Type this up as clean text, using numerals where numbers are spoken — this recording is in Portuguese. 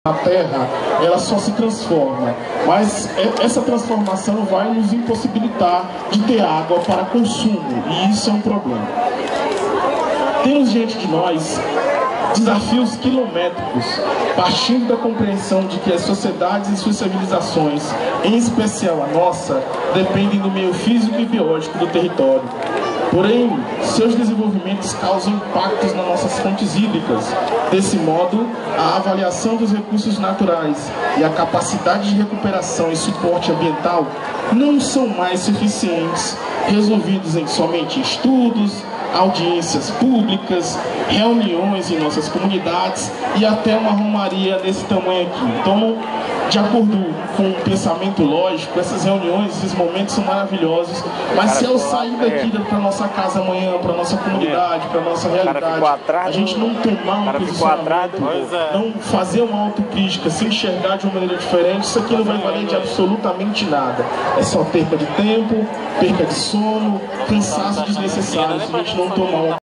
A terra, ela só se transforma, mas essa transformação vai nos impossibilitar de ter água para consumo, e isso é um problema. Temos diante de nós desafios quilométricos, partindo da compreensão de que as sociedades e suas civilizações, em especial a nossa, dependem do meio físico e biológico do território. Porém, seus desenvolvimentos causam impactos nas nossas fontes hídricas. Desse modo, a avaliação dos recursos naturais e a capacidade de recuperação e suporte ambiental não são mais suficientes, resolvidos em somente estudos, audiências públicas, reuniões em nossas comunidades e até uma romaria desse tamanho aqui. Então, de acordo com o pensamento lógico, essas reuniões, esses momentos são maravilhosos, mas se eu sair daqui para nossa casa amanhã, para nossa comunidade, para nossa realidade, a gente não tomar um posicionamento, não fazer uma autocrítica, se enxergar de uma maneira diferente, isso aqui não vai valer de absolutamente nada. É só perca de tempo, perca de sono, cansaço desnecessário se a gente não tomar uma